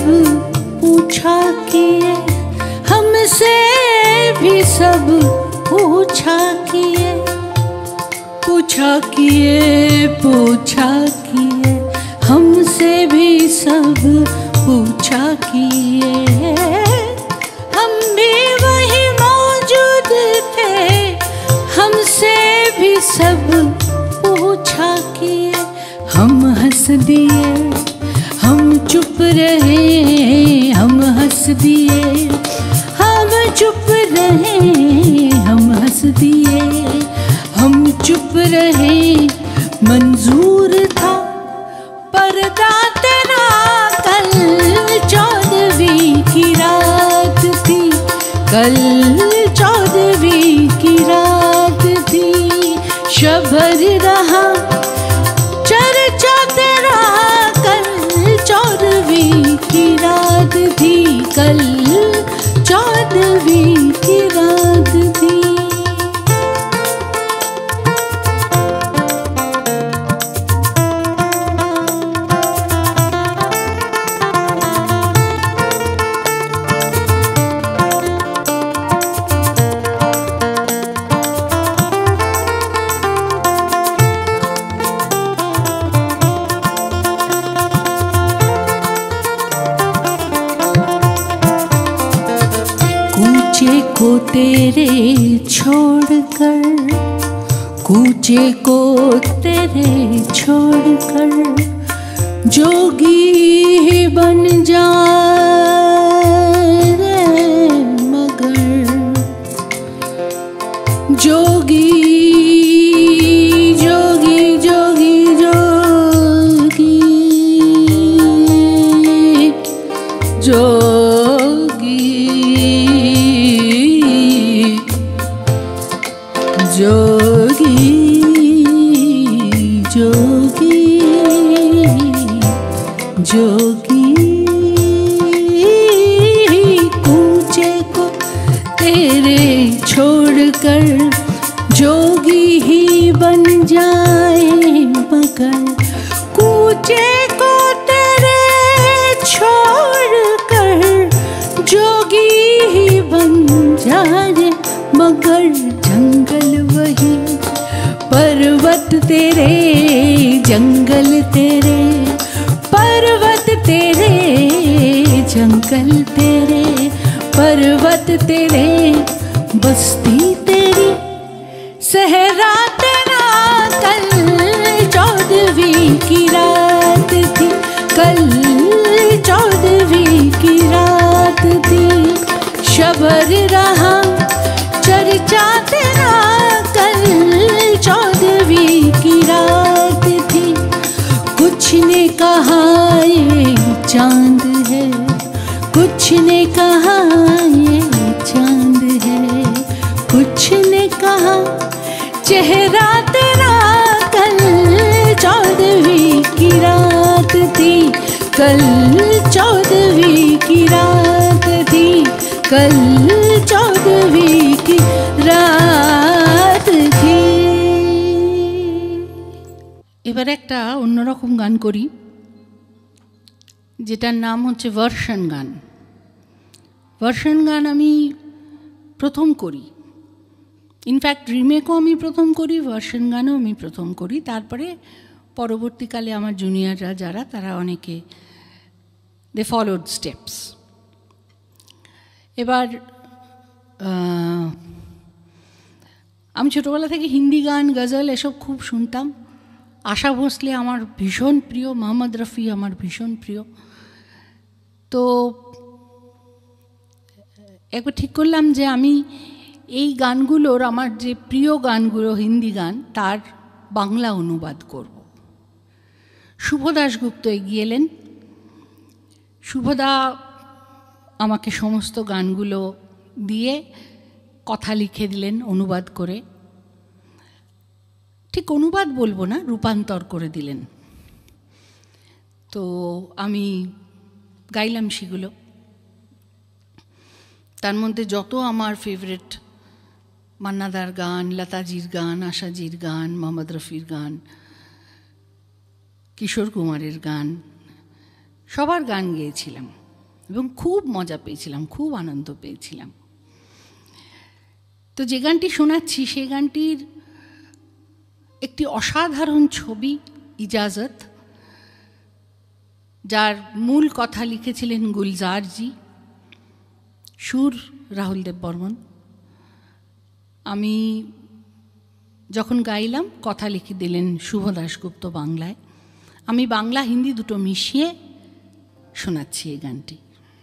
[SPEAKER 2] पूछा किए, हमसे भी सब पूछा किए, पूछा किए पूछा किए, हमसे भी सब पूछा किए। हम भी वही मौजूद थे, हमसे भी सब पूछा किए। हम हंस दिए, हम चुप रहे, हम हंस दिए, हम चुप रहे, हम हंस दिए, हम चुप रहे। मंजूर था पर्दा तेरा, कल चौदहवीं की रात थी, कल चौदहवीं की रात थी। शबर रहा चर्चा तेरा, कल चौदहवीं की रात थी, कल चौदहवीं की रात थी। को तेरे छोड़कर, कूचे को तेरे छोड़कर, जोगी बन जाए रे मगर, जोगी जोगी जोगी जोगी जोगी जोगी जोगी जोगी, कूचे को तेरे छोड़कर, जोगी ही बन जाए मगर, कूचे को तेरे छोड़कर, जोगी ही बन जाए मगर। जंगल वही पर्वत तेरे, जंगल तेरे पर्वत तेरे, जंगल तेरे पर्वत तेरे, बस्ती तेरी सहरा तेरा, कल चौदहवीं की रात थी, कल चौदहवीं की रात थी। शबर रहा चर्चा तेरा, कल चौदहवीं की रात थी। कुछ ने कहा ये चांद है, कुछ ने कहा ये चांद है, कुछ ने कहा चेहरा तेरा, कल चौदहवीं की रात थी, कल चौदहवीं की रात थी, कल चौदहवीं की রাত থি।
[SPEAKER 1] এবার একটা অন্যরকম গান করি, যেটার নাম হচ্ছে ভার্সন গান। ভার্সন গান আমি প্রথম করি, ইনফ্যাক্ট রিমেকও আমি প্রথম করি, ভার্সন গানও আমি প্রথম করি। তারপরে পরবর্তীকালে আমার জুনিয়ররা যারা, তারা অনেকে দে ফলোড স্টেপস। এবার আমি ছোটোবেলা থেকে হিন্দি গান, গজল এসব খুব শুনতাম। আশা ভোঁসলে আমার ভীষণ প্রিয়, মোহাম্মদ রফি আমার ভীষণ প্রিয়। তো একবার ঠিক করলাম যে আমি এই গানগুলোর, আমার যে প্রিয় গানগুলো হিন্দি গান, তার বাংলা অনুবাদ করব। শুভ দাশগুপ্ত এগিয়ে এলেন। শুভদা আমাকে সমস্ত গানগুলো দিয়ে কথা লিখে দিলেন অনুবাদ করে। ঠিক অনুবাদ বলবো না, রূপান্তর করে দিলেন। তো আমি গাইলাম সেগুলো। তার মধ্যে যত আমার ফেভারিট মান্নাদার গান, লতাজির গান, আশাজির গান, মোহাম্মদ রফির গান, কিশোর কুমারের গান, সবার গান গেয়েছিলাম। এবং খুব মজা পেয়েছিলাম, খুব আনন্দ পেয়েছিলাম। তো যে গানটি শোনাচ্ছি সেই গানটির একটি অসাধারণ ছবি ইজাজত, যার মূল কথা লিখেছিলেন গুলজারজি, সুর রাহুল দেব বর্মন। আমি যখন গাইলাম কথা লিখে দিলেন শুভ দাশগুপ্ত বাংলায়। আমি বাংলা হিন্দি দুটো মিশিয়ে শোনাচ্ছি এই গানটি।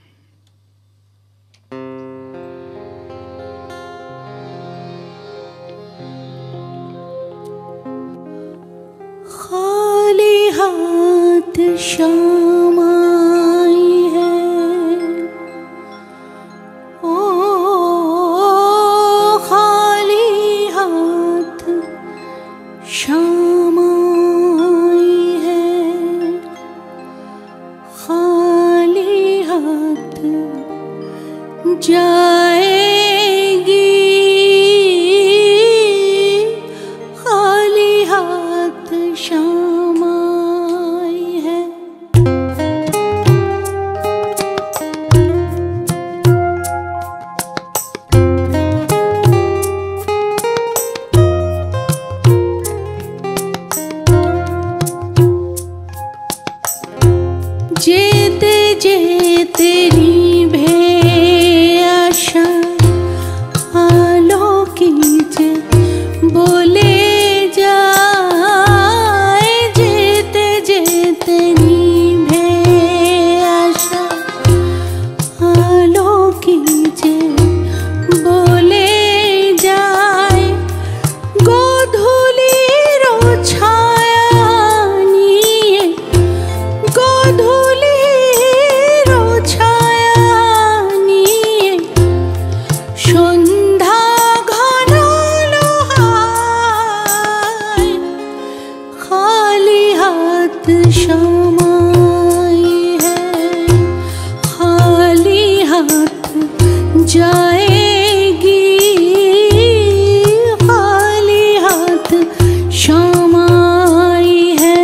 [SPEAKER 2] खाली हाथ शाम आई है, ओ खाली हाथ शाम आई है, खाली हाथ जाएगी, खाली हाथ शाम आई है। जेते जेते निभे आशा आलोकित बोले जाए, जेते जेते निभे आशा आलोकित बोले जाए, गोधूलिर छाया निये, गोधूलिर छाया निये সন্ধ্যা ঘনালো হায়, খালি হাত শাম आई है, खाली हाथ जाएगी, खाली हाथ शाम आई है।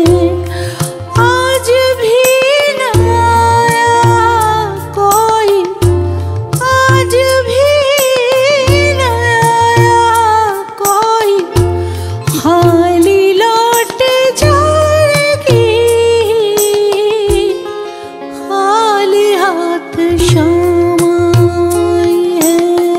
[SPEAKER 2] आज भी न आया कोई, आज भी न आया कोई, खाली लौट जाएगी, खाली हाथ शाम आई है।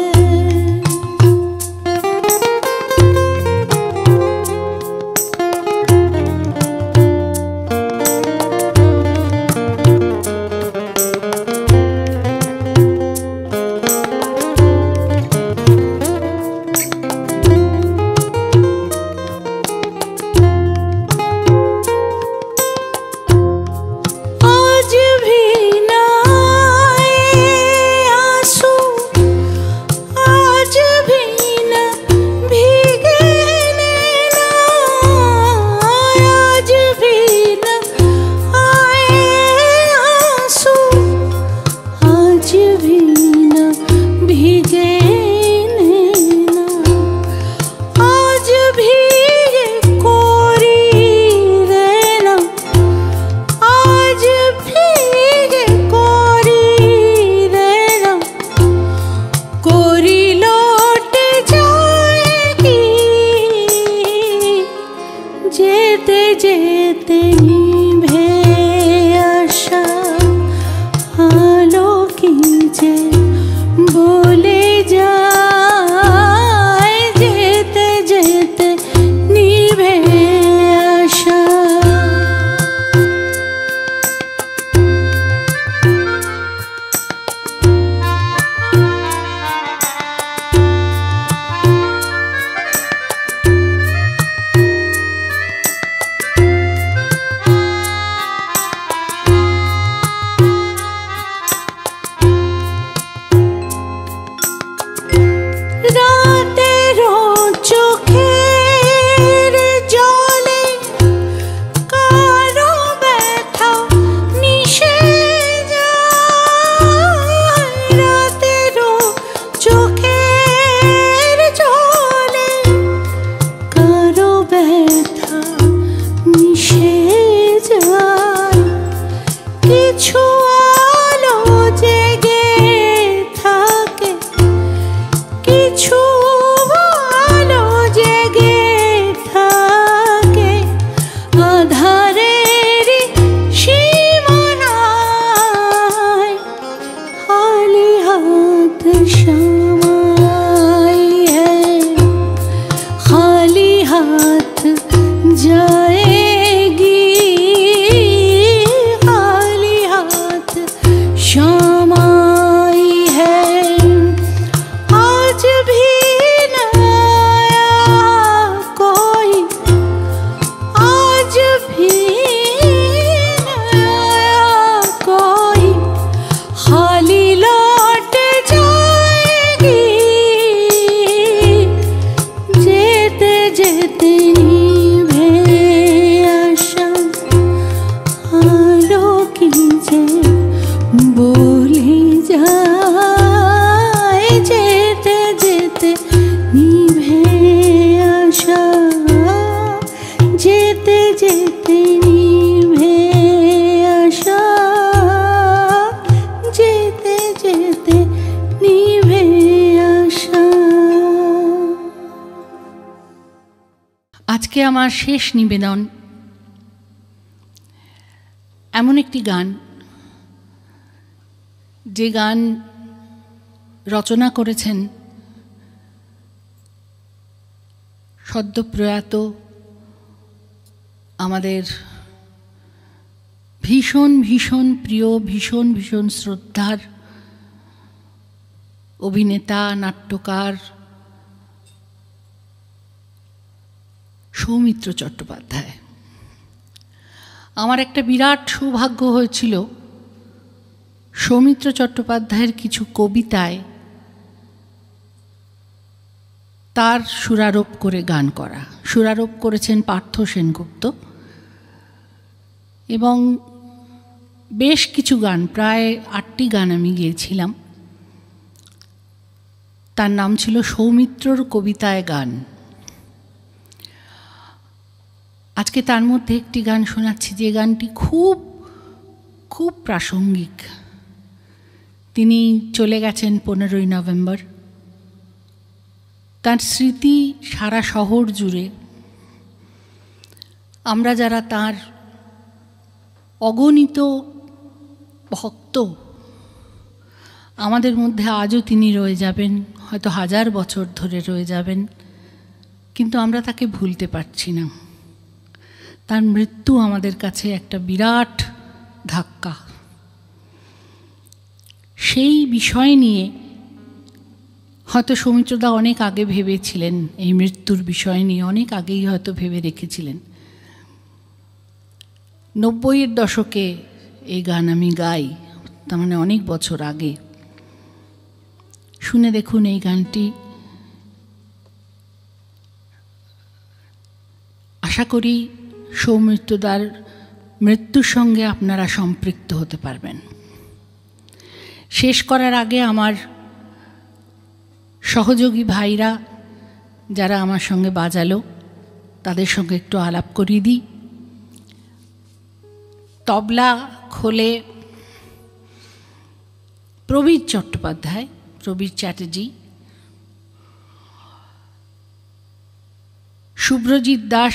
[SPEAKER 2] आज भी न आए आंसू, आज भी न भीगे नैना, आज भी न आए आंसू, आज भी न भीगे नैना, आज भी ये कोरी रहना, आज भी ये कोरी रहना, कोरी लौट जाएगी, जेते जेते निभे आशा आलोकित बोले जाए, जेते जेते निभे आशा।
[SPEAKER 1] আজকে আমার শেষ নিবেদন এমন একটি গান, যে গান রচনা করেছেন সদ্যপ্রয়াত আমাদের ভীষণ ভীষণ প্রিয়, ভীষণ ভীষণ শ্রদ্ধার অভিনেতা, নাট্যকার সৌমিত্র চট্টোপাধ্যায়। আমার একটা বিরাট সৌভাগ্য হয়েছিল সৌমিত্র চট্টোপাধ্যায়ের কিছু কবিতায় তার সুরারোপ করে গান করা। সুরারোপ করেছেন পার্থ সেনগুপ্ত, এবং বেশ কিছু গান, প্রায় আটটি গান আমি গেয়েছিলাম। তার নাম ছিল সৌমিত্রর কবিতায় গান। আজকে তার মধ্যে একটি গান শোনাচ্ছি, যে গানটি খুব খুব প্রাসঙ্গিক। তিনি চলে গেছেন পনেরোই নভেম্বর। তার স্মৃতি সারা শহর জুড়ে। আমরা যারা তার অগণিত ভক্ত, আমাদের মধ্যে আজও তিনি রয়ে যাবেন, হয়তো হাজার বছর ধরে রয়ে যাবেন, কিন্তু আমরা তাকে ভুলতে পারছি না। তার মৃত্যু আমাদের কাছে একটা বিরাট ধাক্কা। সেই বিষয় নিয়ে হয়তো সৌমিত্রদা অনেক আগে ভেবেছিলেন, এই মৃত্যুর বিষয় নিয়ে অনেক আগেই হয়তো ভেবে রেখেছিলেন। নব্বইয়ের দশকে এই গান আমি গাই, তার মানে অনেক বছর আগে। শুনে দেখুন এই গানটি। আশা করি সৌমিত্রদার মৃত্যুর সঙ্গে আপনারা সম্পৃক্ত হতে পারবেন। শেষ করার আগে আমার সহযোগী ভাইরা যারা আমার সঙ্গে বাজালো, তাদের সঙ্গে একটু আলাপ করিয়ে দিই। তবলা খোলে প্রবীর চট্টোপাধ্যায়, প্রবীর চ্যাটার্জি। শুভ্রজিৎ দাস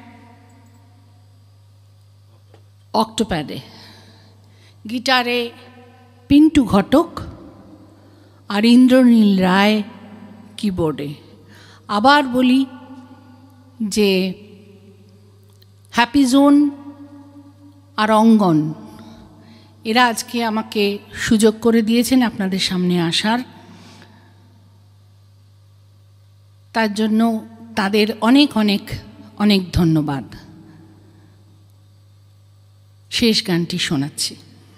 [SPEAKER 1] অক্টোপ্যাডে, গিটারে পিন্টু ঘটক, আর ইন্দ্রনীল রায় কিবোর্ডে। আবার বলি যে হ্যাপি জোন আর অঙ্গন, এরা আজকে আমাকে সুযোগ করে দিয়েছেন আপনাদের সামনে আসার। তার জন্য তাদের অনেক অনেক অনেক ধন্যবাদ। শেষ গানটি শোনাচ্ছি।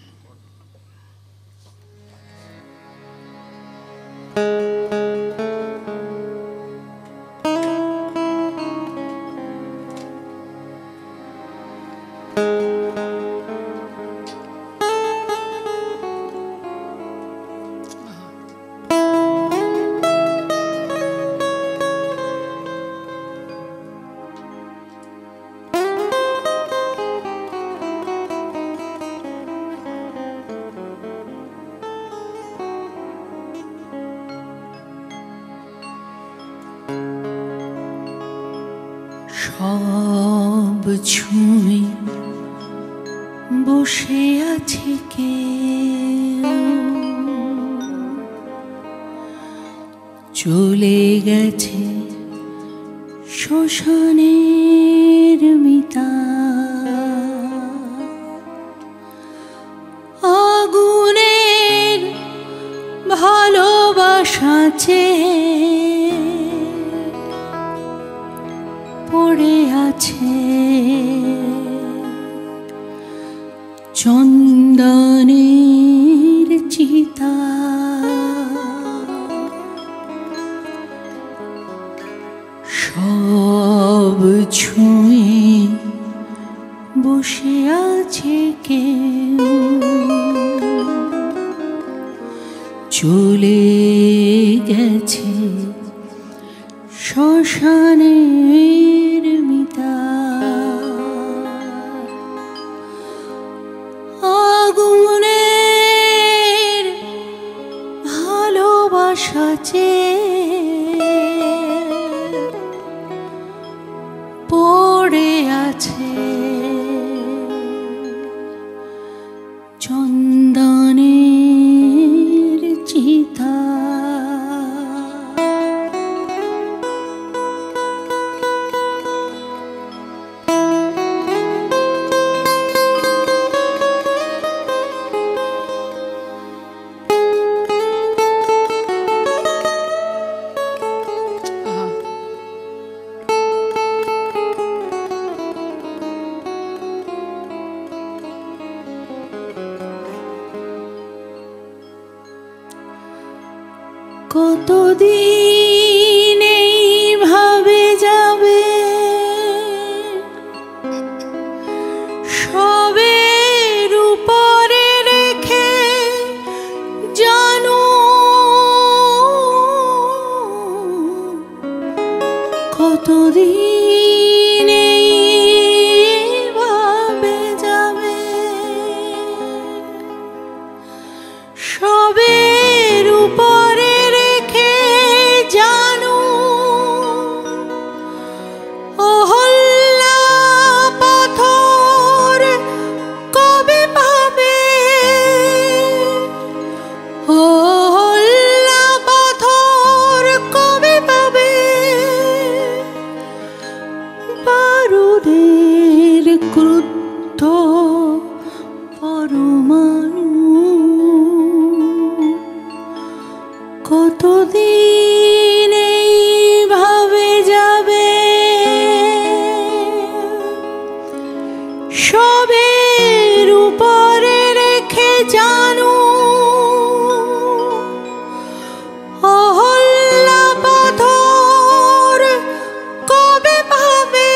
[SPEAKER 1] সব ছুঁয়ে বসে আছে কে, চলে গেছে শ্মশানের মিতা, আগুনের ভালোবাসা চেয়ে পড়ে আছে চন্দনের চিতা। সব ছুঁয়ে বসে আছে কেউ, চলে গেছে শ্মশানের মিতা, আগুনের ভালোবাসা চেয়ে
[SPEAKER 2] কতদিন এইভাবে যাবে সবের উপরে রেখে জানো কতদিন এইভাবে যাবে সবের উপরে রেখে জানো অহল্যা পাথর কবে পাবে অহল্যা পাথর কবে পাবে বারুদের ক্রুদ্ধ পরমাণু কতদিন এইভাবে যাবে সবের উপরে রেখে জানো অহল্যা পাথর কবে পাবে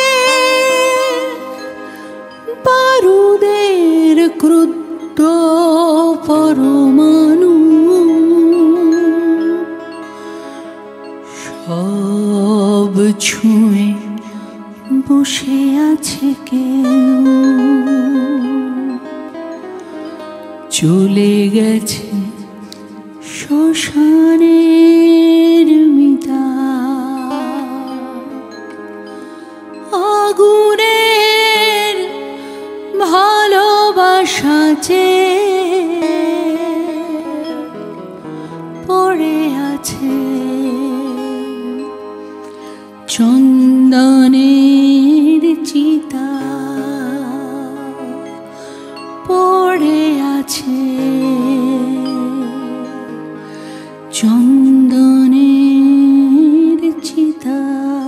[SPEAKER 2] বারুদের ক্রুদ্ধ পরমাণু সব ছুঁয়ে বসে আছে কেউ চলে গেছে শ্মশানের মিতা আগুনের ভালোবাসা চেয়ে পড়ে আছে চন্দনের চিতা পড়ে আছে চন্দনের চিতা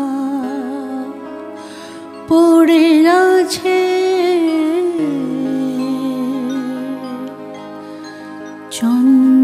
[SPEAKER 2] পড়ে আছে চন্দন